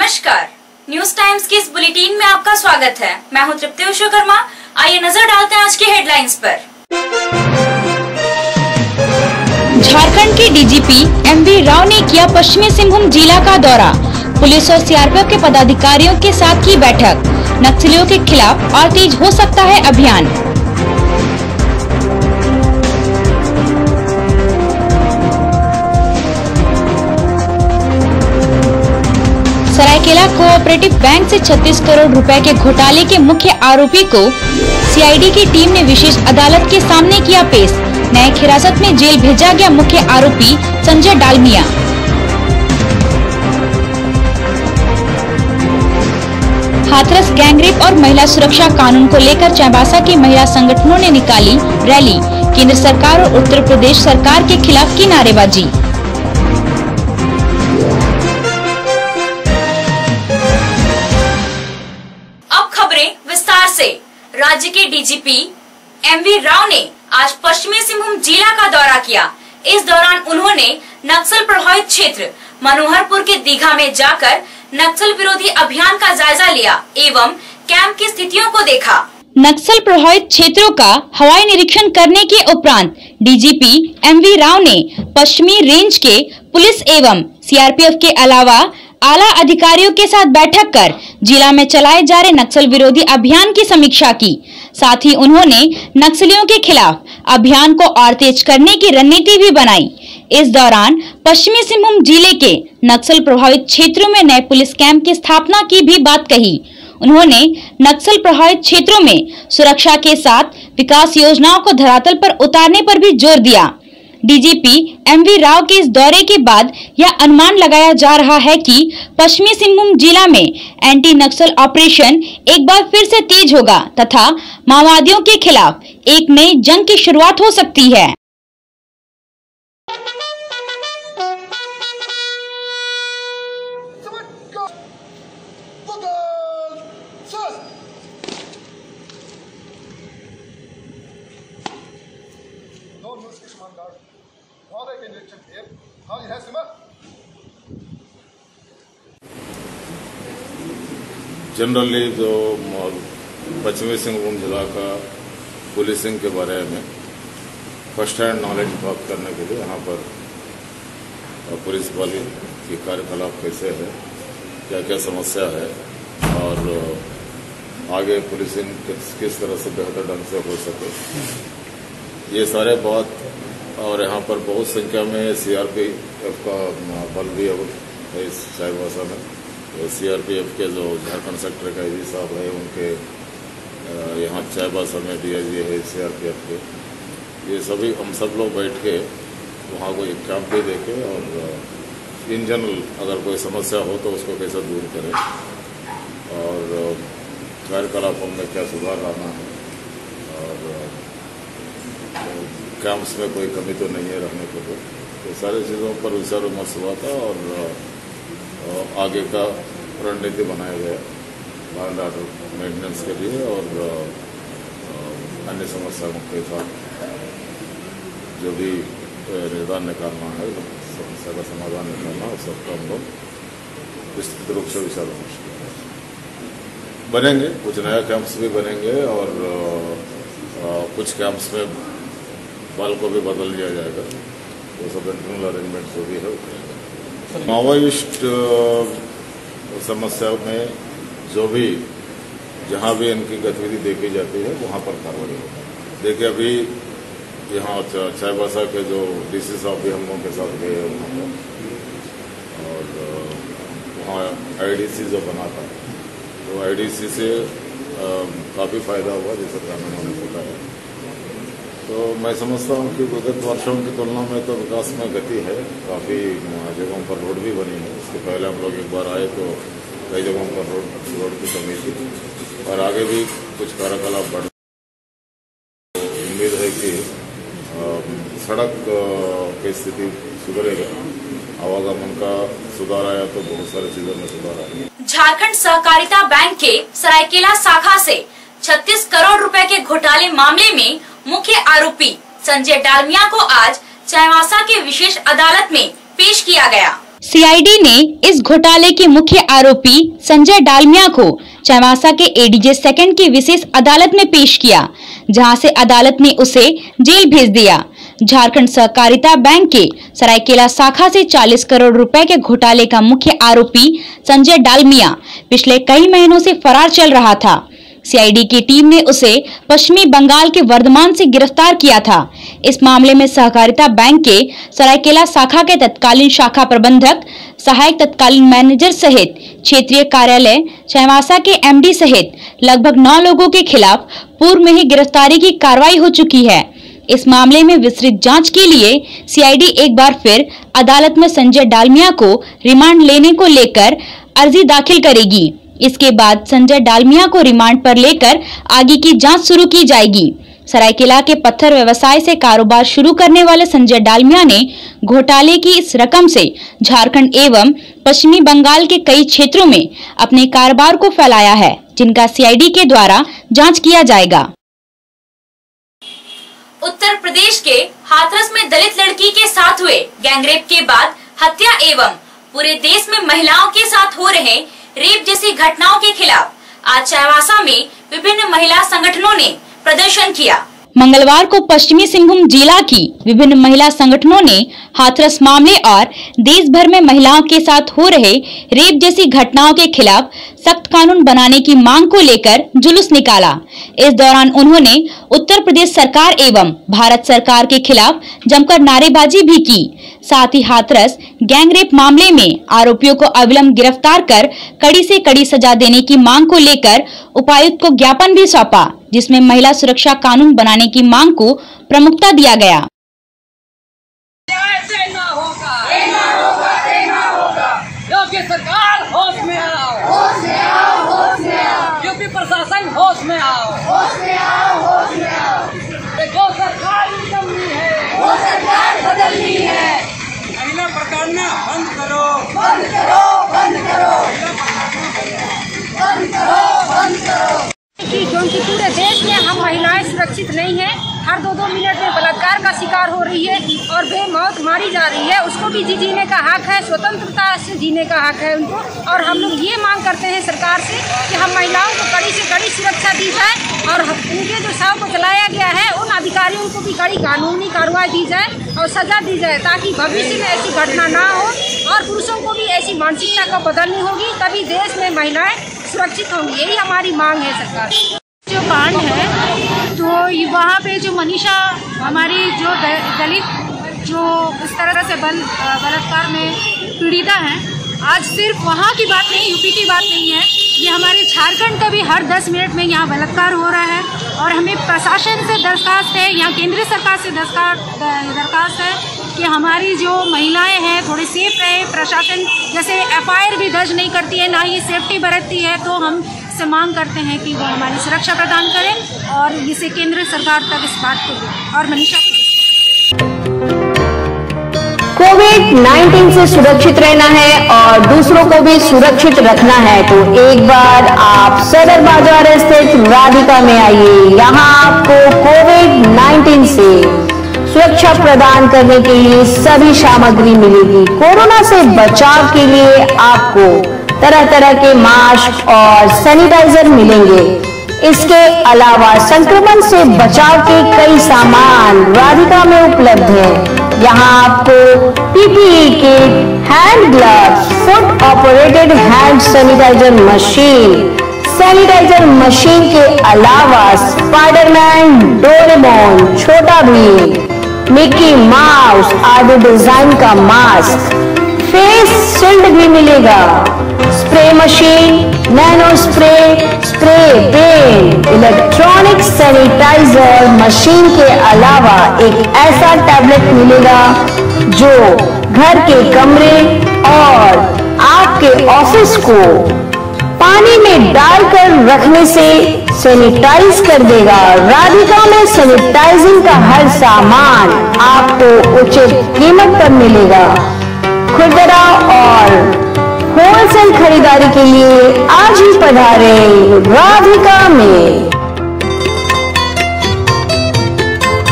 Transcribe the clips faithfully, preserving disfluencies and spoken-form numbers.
नमस्कार, news times की इस बुलेटिन में आपका स्वागत है। मैं हूं तृप्ति विश्वकर्मा। आइए नजर डालते हैं आज की हेडलाइंस पर। झारखंड के डीजीपी एमवी राव ने किया पश्चिमी सिंहभूम जिला का दौरा। पुलिस और सीआरपीएफ के पदाधिकारियों के साथ की बैठक। नक्सलियों के खिलाफ और तेज हो सकता है अभियान। सरायकेला कोऑपरेटिव बैंक से छत्तीस करोड़ रुपए के घोटाले के मुख्य आरोपी को सीआईडी की टीम ने विशेष अदालत के सामने किया पेश। न्यायिक हिरासत में जेल भेजा गया मुख्य आरोपी संजय डालमिया। हाथरस गैंगरेप और महिला सुरक्षा कानून को लेकर चाईबासा की महिला संगठनों ने निकाली रैली। केंद्र सरकार और उत्तर प्रदेश सरकार के खिलाफ की नारेबाजी। विस्तार से राज्य के डीजीपी एमवी राव ने आज पश्चिमी सिंहभूम जिला का दौरा किया। इस दौरान उन्होंने नक्सल प्रभावित क्षेत्र मनोहरपुर के दीघा में जाकर नक्सल विरोधी अभियान का जायजा लिया एवं कैंप की स्थितियों को देखा। नक्सल प्रभावित क्षेत्रों का हवाई निरीक्षण करने के उपरांत डीजीपी एमवी राव ने पश्चिमी रेंज के पुलिस एवं सीआरपीएफ के अलावा आला अधिकारियों के साथ बैठक कर जिला में चलाए जा रहे नक्सल विरोधी अभियान की समीक्षा की। साथ ही उन्होंने नक्सलियों के खिलाफ अभियान को और तेज करने की रणनीति भी बनाई। इस दौरान पश्चिमी सिंहभूम जिले के नक्सल प्रभावित क्षेत्रों में नए पुलिस कैंप की स्थापना की भी बात कही। उन्होंने नक्सल प्रभावित क्षेत्रों में सुरक्षा के साथ विकास योजनाओं को धरातल पर उतारने पर भी जोर दिया। डीजीपी एमवी राव के इस दौरे के बाद यह अनुमान लगाया जा रहा है कि पश्चिमी सिंहभूम जिला में एंटी नक्सल ऑपरेशन एक बार फिर से तेज होगा तथा माओवादियों के खिलाफ एक नई जंग की शुरुआत हो सकती है। जनरली जो पश्चिमी सिंहभूम जिला का पुलिसिंग के बारे में फर्स्ट हैंड नॉलेज प्राप्त करने के लिए यहाँ पर पुलिस बल की कार्यकलाप कैसे है, क्या क्या समस्या है और आगे पुलिसिंग किस, किस तरह से बेहतर ढंग से हो सके, ये सारे बात। और यहाँ पर बहुत संख्या में सीआरपीएफ का बल भी है इस चाईबासा में। सीआरपीएफ के जो झारखंड सेक्टर का आईजी साहब है उनके यहाँ चाईबासा में डीआईजी है सीआरपीएफ के, ये सभी हम सब लोग बैठ के वहाँ को एक कैंप भी देखे और इन जनरल अगर कोई समस्या हो तो उसको कैसे दूर करें और कार्यकलापों में क्या सुधार लाना है और कैंप्स में कोई कमी तो नहीं है रहने को, तो सारी चीज़ों पर विचार विमर्श हुआ था और आगे का रणनीति बनाया गया लॉ एंड ऑर्डर मेंटेनेंस के लिए और अन्य समस्याओं के साथ जो भी निदान निकालना है, समस्या का समाधान निकालना है, सबका हम लोग विस्तृत रूप से विचार विमर्श बनेंगे। कुछ नया कैंप्स भी बनेंगे और कुछ कैंप्स में बल को भी बदल लिया जाएगा, वो सब इंटरनल अरेंजमेंट जो भी है वो करेंगे। माओवादिस्ट समस्या में जो भी जहाँ भी इनकी गतिविधि देखी जाती है वहाँ पर कार्रवाई होगी। देखिए अभी यहाँ चाईबासा के जो डीसी साहब भी हम लोगों के साथ गए हैं वहाँ पर और वहाँ आईडीसी जो बना था तो आईडीसी से काफ़ी फायदा हुआ जैसे ग्रामीणों ने बताया। तो मैं समझता हूँ कि विगत वर्षों की तुलना में तो विकास में गति है, काफ़ी जगहों पर रोड भी बनी है। इसके पहले हम लोग एक बार आए तो कई जगहों पर रोड रोड की कमी थी और आगे भी कुछ कार्यकलाप बढ़। उम्मीद है कि सड़क की स्थिति सुधरेगा, आवागमन का सुधार आया तो बहुत सारी चीजों में सुधार आएगा। झारखंड सहकारिता बैंक के सरायकेला शाखा से छत्तीस करोड़ रुपए के घोटाले मामले में मुख्य आरोपी संजय डालमिया को आज चाईबासा के विशेष अदालत में पेश किया गया। सीआईडी ने इस घोटाले के मुख्य आरोपी संजय डालमिया को चाईबासा के एडीजे सेकंड की विशेष अदालत में पेश किया, जहां से अदालत ने उसे जेल भेज दिया। झारखंड सहकारिता बैंक के सरायकेला शाखा से चालीस करोड़ रुपए के घोटाले का मुख्य आरोपी संजय डालमिया पिछले कई महीनों से फरार चल रहा था। सीआईडी की टीम ने उसे पश्चिमी बंगाल के वर्धमान से गिरफ्तार किया था। इस मामले में सहकारिता बैंक के सरायकेला शाखा के तत्कालीन शाखा प्रबंधक, सहायक तत्कालीन मैनेजर सहित क्षेत्रीय कार्यालय चाईबासा के एमडी सहित लगभग नौ लोगों के खिलाफ पूर्व में ही गिरफ्तारी की कार्रवाई हो चुकी है। इस मामले में विस्तृत जांच के लिए सीआईडी एक बार फिर अदालत में संजय डालमिया को रिमांड लेने को लेकर अर्जी दाखिल करेगी। इसके बाद संजय डालमिया को रिमांड पर लेकर आगे की जांच शुरू की जाएगी। सरायकेला के पत्थर व्यवसाय से कारोबार शुरू करने वाले संजय डालमिया ने घोटाले की इस रकम से झारखंड एवं पश्चिमी बंगाल के कई क्षेत्रों में अपने कारोबार को फैलाया है, जिनका सीआईडी के द्वारा जांच किया जाएगा। उत्तर प्रदेश के हाथरस में दलित लड़की के साथ हुए गैंगरेप के बाद हत्या एवं पूरे देश में महिलाओं के साथ हो रहे रेप जैसी घटनाओं के खिलाफ आज चाईबासा में विभिन्न महिला संगठनों ने प्रदर्शन किया। मंगलवार को पश्चिमी सिंहभूम जिला की विभिन्न महिला संगठनों ने हाथरस मामले और देश भर में महिलाओं के साथ हो रहे रेप जैसी घटनाओं के खिलाफ सख्त कानून बनाने की मांग को लेकर जुलूस निकाला। इस दौरान उन्होंने उत्तर प्रदेश सरकार एवं भारत सरकार के खिलाफ जमकर नारेबाजी भी की। साथ ही हाथरस गैंगरेप मामले में आरोपियों को अविलंब गिरफ्तार कर कड़ी से कड़ी सजा देने की मांग को लेकर उपायुक्त को ज्ञापन भी सौंपा, जिसमें महिला सुरक्षा कानून बनाने की मांग को प्रमुखता दिया गया। सरकार होश में आओ, होश में आओ, होश में आओ। यूपी प्रशासन होश में आओ, होश में आओ, होश में आओ। जो सरकार बदलनी है, वो सरकार बदलनी है। महिला प्रताड़ना बंद करो, बंद करो, बंद करो, बंद करो, बंद करो। क्योंकि पूरे देश में हम महिलाएं सुरक्षित नहीं हैं। हर दो दो मिनट में बलात्कार का शिकार हो रही है और बेमौत मारी जा रही है। उसको भी जी जीने का हक है, स्वतंत्रता से जीने का हक है उनको। और हम लोग ये मांग करते हैं सरकार से कि हम महिलाओं को कड़ी से कड़ी सुरक्षा दी जाए और उनके जो शव को जलाया गया है उन अधिकारियों को भी कड़ी कानूनी कार्रवाई दी जाए और सजा दी जाए, ताकि भविष्य में ऐसी घटना ना हो। और पुरुषों को भी ऐसी मानसिकता का बदलनी होगी, तभी देश में महिलाएं सुरक्षित होंगी। यही हमारी मांग है सरकार से। जो कांड है तो वहाँ पे जो मनीषा हमारी जो दलित जो इस तरह से बल बलात्कार में पीड़िता हैं, आज सिर्फ वहाँ की बात नहीं, यूपी की बात नहीं है, ये हमारे झारखंड का भी हर दस मिनट में यहाँ बलात्कार हो रहा है। और हमें प्रशासन से दरखास्त है, यहाँ केंद्र सरकार से दरखास्त है कि हमारी जो महिलाएं हैं थोड़ी सेफ रहे। प्रशासन जैसे एफ आई आर भी दर्ज नहीं करती है, ना ही सेफ्टी बरतती है, तो हम से मांग करते हैं कि वो हमारी सुरक्षा प्रदान करें और इसे केंद्र सरकार तक इस बात को दे और मनीषा को। कोविड नाइन्टीन से सुरक्षित रहना है और दूसरों को भी सुरक्षित रखना है तो एक बार आप सदर बाजार स्थित राधिका में आइए। यहाँ आपको कोविड नाइन्टीन से सुरक्षा प्रदान करने के लिए सभी सामग्री मिलेगी। कोरोना से बचाव के लिए आपको तरह तरह के मास्क और सैनिटाइजर मिलेंगे। इसके अलावा संक्रमण से बचाव के कई सामान राधिका में उपलब्ध हैं। यहाँ आपको PPE kit, hand gloves, foot operated hand sanitiser machine, sanitiser machine के अलावा Spiderman, Doraemon, Chhota Bheem, Mickey Mouse आदि डिजाइन का मास्क, फेस शील्ड भी मिलेगा। Spray machine, nano spray, spray pen, electronic sanitiser machine के अलावा एक ऐसा टैबलेट मिलेगा जो घर के कमरे और आपके ऑफिस को पानी में डालकर रखने से सैनिटाइज कर देगा। राधिका में सैनिटाइजिंग का हर सामान आपको उचित कीमत पर मिलेगा। खुदरा और होलसेल खरीदारी के लिए आज ही पधारे राधिका में।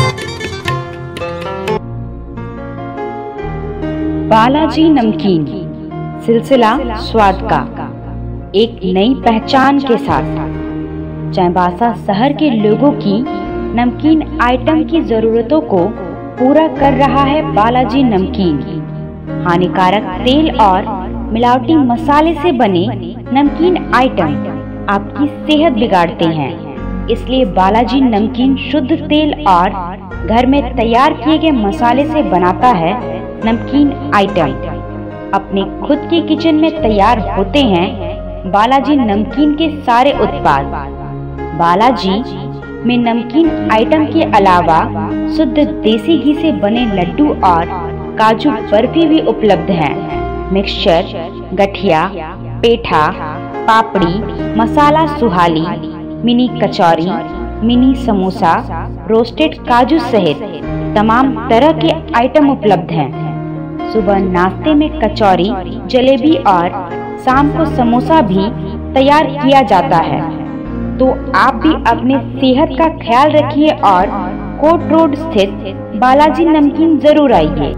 बालाजी नमकीन। सिलसिला स्वाद का एक नई पहचान के साथ चाईबासा शहर के लोगों की नमकीन आइटम की जरूरतों को पूरा कर रहा है बालाजी नमकीन। हानिकारक तेल और मिलावटी मसाले से बने नमकीन आइटम आपकी सेहत बिगाड़ते हैं, इसलिए बालाजी नमकीन शुद्ध तेल और घर में तैयार किए गए मसाले से बनाता है नमकीन आइटम। अपने खुद के किचन में तैयार होते हैं बालाजी नमकीन के सारे उत्पाद। बालाजी में नमकीन आइटम के अलावा शुद्ध देसी घी से बने लड्डू और काजू बर्फी भी उपलब्ध है। मिक्सचर, गठिया, पेठा, पापड़ी, मसाला सुहाली, mini kachori, mini samosa, roasted काजू सहित तमाम तरह के आइटम उपलब्ध हैं। सुबह नाश्ते में कचौरी, जलेबी और शाम को समोसा भी तैयार किया जाता है। तो आप भी अपने सेहत का ख्याल रखिए और कोट रोड स्थित बालाजी नमकीन जरूर आइए।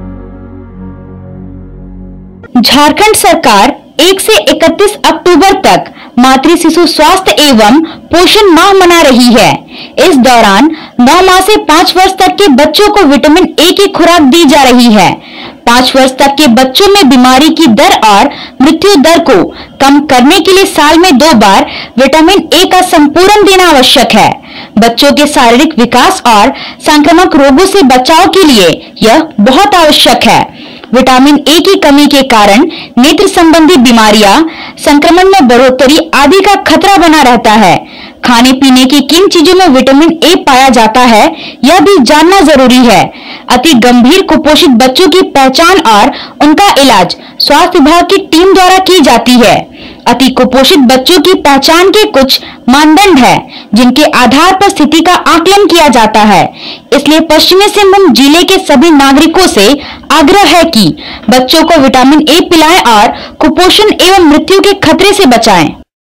झारखंड सरकार एक से इकतीस अक्टूबर तक मातृ शिशु स्वास्थ्य एवं पोषण माह मना रही है। इस दौरान नौ माह से पाँच वर्ष तक के बच्चों को विटामिन ए की खुराक दी जा रही है। पाँच वर्ष तक के बच्चों में बीमारी की दर और मृत्यु दर को कम करने के लिए साल में दो बार विटामिन ए का संपूर्ण देना आवश्यक है। बच्चों के शारीरिक विकास और संक्रामक रोगों से बचाव के लिए यह बहुत आवश्यक है। विटामिन ए की कमी के कारण नेत्र संबंधी बीमारियां, संक्रमण में बढ़ोतरी आदि का खतरा बना रहता है। खाने पीने की किन चीजों में विटामिन ए पाया जाता है यह भी जानना जरूरी है। अति गंभीर कुपोषित बच्चों की पहचान और उनका इलाज स्वास्थ्य विभाग की टीम द्वारा की जाती है। अति कुपोषित बच्चों की पहचान के कुछ मानदंड है जिनके आधार पर स्थिति का आकलन किया जाता है। इसलिए पश्चिमी सिंहभूम जिले के सभी नागरिकों से आग्रह है कि बच्चों को विटामिन ए पिलाएं और कुपोषण एवं मृत्यु के खतरे से बचाएं।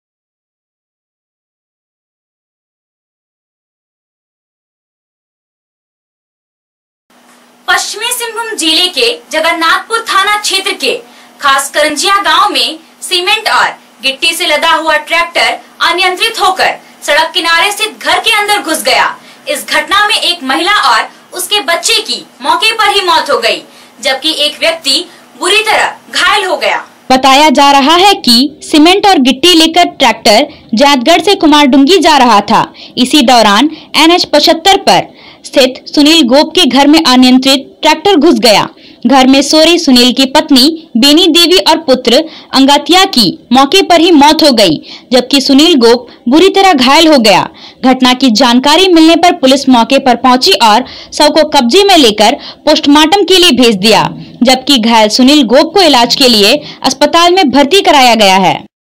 पश्चिमी सिंहभूम जिले के जगन्नाथपुर थाना क्षेत्र के खास करंजिया गांव में सीमेंट और गिट्टी से लदा हुआ ट्रैक्टर अनियंत्रित होकर सड़क किनारे स्थित घर के अंदर घुस गया। इस घटना में एक महिला और उसके बच्चे की मौके पर ही मौत हो गई, जबकि एक व्यक्ति बुरी तरह घायल हो गया। बताया जा रहा है कि सीमेंट और गिट्टी लेकर ट्रैक्टर जैतगढ़ से कुमारडुंगी जा रहा था। इसी दौरान एन एच पचहत्तर पर स्थित सुनील गोप के घर में अनियंत्रित ट्रैक्टर घुस गया। घर में सो रही सुनील की पत्नी बेनी देवी और पुत्र अंगातिया की मौके पर ही मौत हो गई, जबकि सुनील गोप बुरी तरह घायल हो गया। घटना की जानकारी मिलने पर पुलिस मौके पर पहुंची और शव को कब्जे में लेकर पोस्टमार्टम के लिए भेज दिया, जबकि घायल सुनील गोप को इलाज के लिए अस्पताल में भर्ती कराया गया है।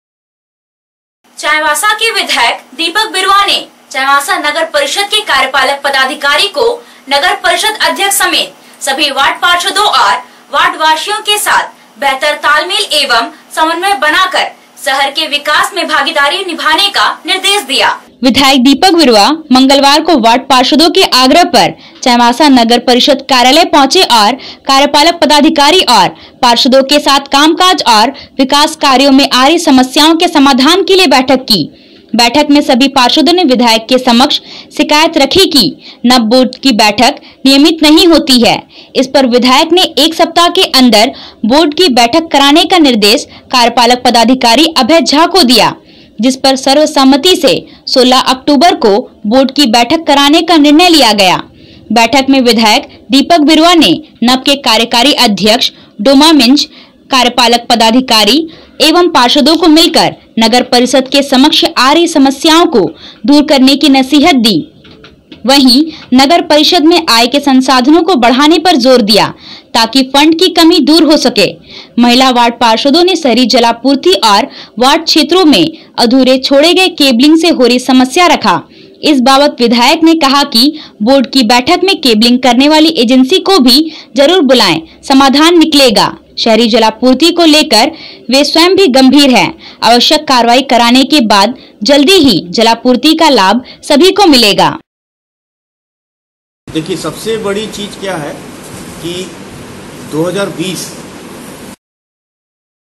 चाईबासा के विधायक दीपक बिरुआ ने चाईबासा नगर परिषद के कार्यपालक पदाधिकारी को नगर परिषद अध्यक्ष समेत सभी वार्ड पार्षदों और वार्ड वासियों के साथ बेहतर तालमेल एवं समन्वय बनाकर शहर के विकास में भागीदारी निभाने का निर्देश दिया। विधायक दीपक बिरुआ मंगलवार को वार्ड पार्षदों के आग्रह पर चाईबासा नगर परिषद कार्यालय पहुंचे और कार्यपालक पदाधिकारी और पार्षदों के साथ कामकाज और विकास कार्यों में आ रही समस्याओं के समाधान के लिए बैठक की। बैठक में सभी पार्षदों ने विधायक के समक्ष शिकायत रखी कि नव बोर्ड की बैठक नियमित नहीं होती है। इस पर विधायक ने एक सप्ताह के अंदर बोर्ड की बैठक कराने का निर्देश कार्यपालक पदाधिकारी अभय झा को दिया, जिस पर सर्वसम्मति से सोलह अक्टूबर को बोर्ड की बैठक कराने का निर्णय लिया गया। बैठक में विधायक दीपक बिरुआ ने नव के कार्यकारी अध्यक्ष डोमा मिंज, कार्यपालक पदाधिकारी एवं पार्षदों को मिलकर नगर परिषद के समक्ष आ रही समस्याओं को दूर करने की नसीहत दी। वहीं नगर परिषद में आय के संसाधनों को बढ़ाने पर जोर दिया ताकि फंड की कमी दूर हो सके। महिला वार्ड पार्षदों ने शहरी जलापूर्ति और वार्ड क्षेत्रों में अधूरे छोड़े गए केबलिंग से हो रही समस्या रखा। इस बाबत विधायक ने कहा कि बोर्ड की बैठक में केबलिंग करने वाली एजेंसी को भी जरूर बुलाएं, समाधान निकलेगा। शहरी जलापूर्ति को लेकर वे स्वयं भी गंभीर हैं। आवश्यक कार्रवाई कराने के बाद जल्दी ही जलापूर्ति का लाभ सभी को मिलेगा। देखिए, सबसे बड़ी चीज क्या है कि दो हज़ार बीस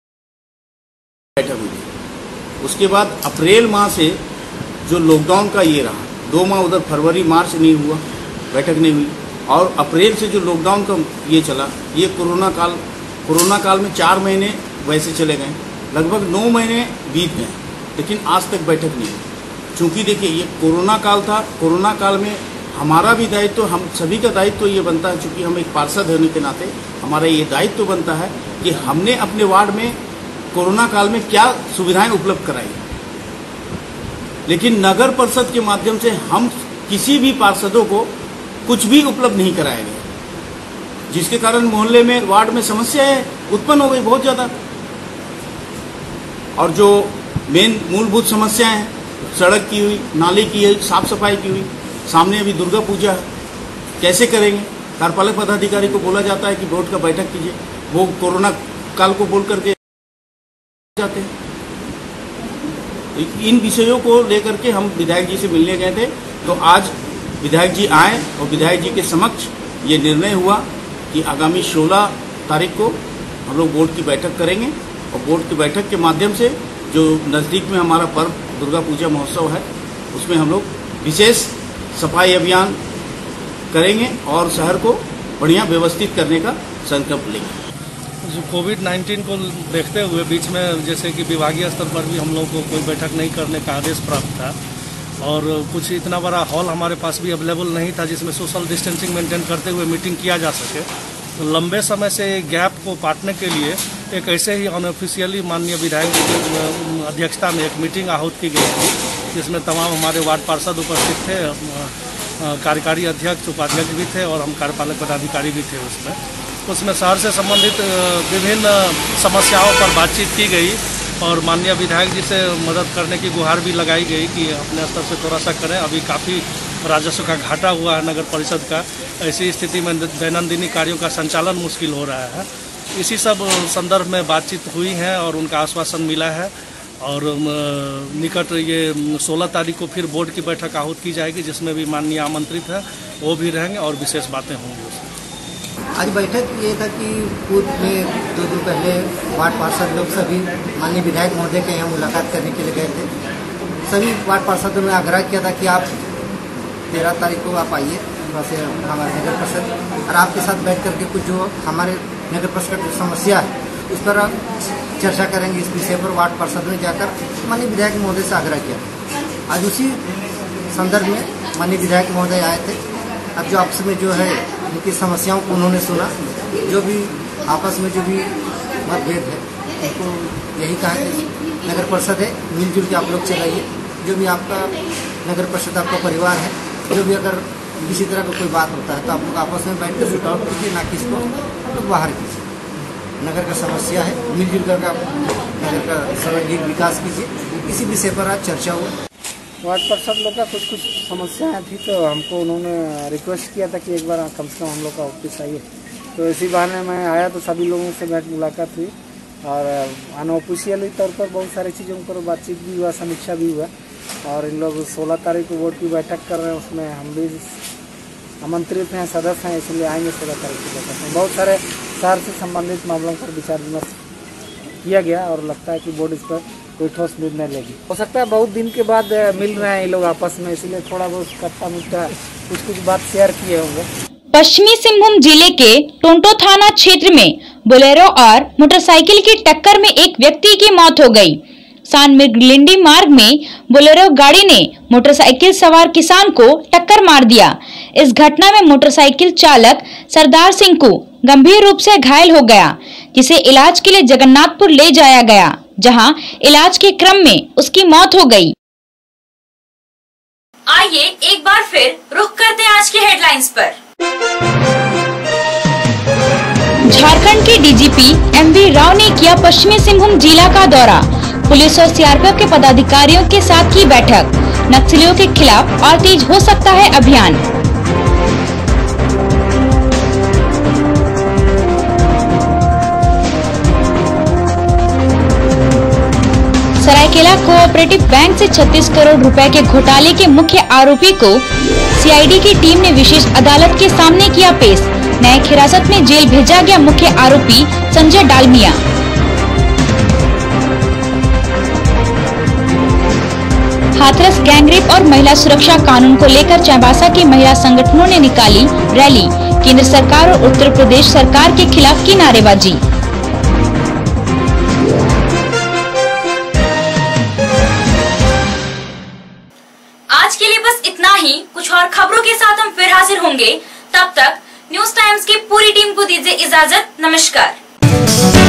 बैठक हुई थी। उसके बाद अप्रैल माह से जो लॉकडाउन का ये रहा, दो माह उधर फरवरी मार्च नहीं हुआ, बैठक नहीं हुई, और अप्रैल से जो लॉकडाउन का ये चला, ये कोरोना काल कोरोना काल में चार महीने वैसे चले गए, लगभग नौ महीने बीत गए, लेकिन आज तक बैठक नहीं हुई। चूँकि देखिए ये कोरोना काल था, कोरोना काल में हमारा भी दायित्व, हम सभी का दायित्व ये बनता है, चूँकि हम एक पार्षद होने के नाते हमारा ये दायित्व बनता है कि हमने अपने वार्ड में कोरोना काल में क्या सुविधाएं उपलब्ध कराई। लेकिन नगर परिषद के माध्यम से हम किसी भी पार्षदों को कुछ भी उपलब्ध नहीं कराया गया, जिसके कारण मोहल्ले में, वार्ड में समस्याएं उत्पन्न हो गई बहुत ज़्यादा। और जो मेन मूलभूत समस्याएं हैं, सड़क की हुई, नाली की हुई, साफ सफाई की हुई, सामने अभी दुर्गा पूजा है, कैसे करेंगे। कार्यपालक पदाधिकारी को बोला जाता है कि बोर्ड का बैठक कीजिए, वो कोरोना काल को बोल करके जाते हैं। इन विषयों को लेकर के हम विधायक जी से मिलने गए थे, तो आज विधायक जी आए और विधायक जी के समक्ष ये निर्णय हुआ कि आगामी सोलह तारीख को हम लोग बोर्ड की बैठक करेंगे, और बोर्ड की बैठक के माध्यम से जो नज़दीक में हमारा पर्व दुर्गा पूजा महोत्सव है, उसमें हम लोग विशेष सफाई अभियान करेंगे और शहर को बढ़िया व्यवस्थित करने का संकल्प लेंगे। जो कोविड नाइन्टीन को देखते हुए बीच में जैसे कि विभागीय स्तर पर भी हम लोग को कोई बैठक नहीं करने का आदेश प्राप्त था, और कुछ इतना बड़ा हॉल हमारे पास भी अवेलेबल नहीं था जिसमें सोशल डिस्टेंसिंग मेंटेन करते हुए मीटिंग किया जा सके। तो लंबे समय से गैप को पाटने के लिए एक ऐसे ही अनऑफिशियली माननीय विधायक जी की अध्यक्षता में एक मीटिंग आहूत की गई थी, जिसमें तमाम हमारे वार्ड पार्षद उपस्थित थे, कार्यकारी अध्यक्ष, उपाध्यक्ष भी थे और हम कार्यपालक पदाधिकारी भी थे। उसमें उसमें शहर से संबंधित विभिन्न समस्याओं पर बातचीत की गई और माननीय विधायक जी से मदद करने की गुहार भी लगाई गई कि अपने स्तर से थोड़ा सा करें। अभी काफ़ी राजस्व का घाटा हुआ है नगर परिषद का, ऐसी स्थिति में दैनंदिनी कार्यों का संचालन मुश्किल हो रहा है। इसी सब संदर्भ में बातचीत हुई है और उनका आश्वासन मिला है, और निकट ये सोलह तारीख को फिर बोर्ड की बैठक आहूत की जाएगी, जिसमें भी माननीय आमंत्रित है, वो भी रहेंगे और विशेष बातें होंगी उसमें। आज बैठक ये था कि पूर्व में दो दिन पहले वार्ड पार्षद लोग सभी माननीय विधायक महोदय के यहाँ मुलाकात करने के लिए गए थे। सभी वार्ड पार्षदों ने आग्रह किया था कि आप तेरह तारीख को आप आइए वैसे हमारे नगर परिषद, और आपके साथ बैठ करके कुछ जो हमारे नगर परिषद की समस्या है उस पर चर्चा करेंगे। इस विषय पर वार्ड पार्षद ने जाकर माननीय विधायक महोदय से आग्रह किया। आज उसी संदर्भ में माननीय विधायक महोदय आए थे। अब जो आपस में जो है उनकी समस्याओं को उन्होंने सुना, जो भी आपस में जो भी मतभेद है उनको यही कहा कि नगर परिषद है, मिलजुल के आप लोग चलाइए। जो भी आपका नगर परिषद आपका परिवार है, जो भी अगर किसी तरह का कोई बात होता है तो आप लोग आपस में बैठ कर सुट आउट कीजिए, ना कि इसको आप लोग बाहर कीजिए। नगर का समस्या है, मिलजुल कर आप नगर का सर्वांगीण विकास कीजिए। इसी विषय पर आज चर्चा हुआ। वार्ड पार्षद लोग का कुछ कुछ समस्याएं थी, तो हमको उन्होंने रिक्वेस्ट किया था कि एक बार कम से कम हम लोग का ऑफिस आइए। तो इसी बहाने मैं आया तो सभी लोगों से बैठ मुलाकात हुई, और अनऑफिशियली तौर पर बहुत सारी चीज़ों पर बातचीत भी हुआ, समीक्षा भी हुआ। और इन लोग सोलह तारीख को बोर्ड की बैठक कर रहे हैं, उसमें हम भी आमंत्रित हैं, सदस्य हैं, इसलिए आएंगे सोलह तारीख की बैठक में। बहुत सारे शहर से संबंधित मामलों पर विचार विमर्श किया गया और लगता है कि बोर्ड इस पर कोई ठोस निर्णय लेगी। हो सकता है बहुत दिन के बाद मिल रहे हैं ये लोग आपस में, इसलिए थोड़ा बहुत कट्टा मिट्टा कुछ कुछ बात शेयर किए होंगे। पश्चिमी सिंहभूम जिले के टोंटो थाना क्षेत्र में बोलेरो और मोटरसाइकिल की टक्कर में एक व्यक्ति की मौत हो गई। सान मिर्गलिंडी मार्ग में बोलेरो गाड़ी ने मोटरसाइकिल सवार किसान को टक्कर मार दिया। इस घटना में मोटरसाइकिल चालक सरदार सिंह को गंभीर रूप से घायल हो गया, जिसे इलाज के लिए जगन्नाथपुर ले जाया गया, जहां इलाज के क्रम में उसकी मौत हो गई। आइए एक बार फिर रुख करते हैं आज की हेडलाइंस पर। झारखंड के डीजीपी एमवी राव ने किया पश्चिमी सिंहभूम जिला का दौरा। पुलिस और सीआरपीएफ के पदाधिकारियों के साथ की बैठक। नक्सलियों के खिलाफ और तेज हो सकता है अभियान। सरायकेला कोऑपरेटिव बैंक से छत्तीस करोड़ रुपए के घोटाले के मुख्य आरोपी को सीआईडी की टीम ने विशेष अदालत के सामने किया पेश। न्यायिक हिरासत में जेल भेजा गया मुख्य आरोपी संजय डालमिया। हाथरस गैंगरेप और महिला सुरक्षा कानून को लेकर चाईबासा की महिला संगठनों ने निकाली रैली। केंद्र सरकार और उत्तर प्रदेश सरकार के खिलाफ की नारेबाजी। आज के लिए बस इतना ही। कुछ और खबरों के साथ हम फिर हाजिर होंगे। तब तक न्यूज टाइम्स की पूरी टीम को दीजिए इजाजत। नमस्कार।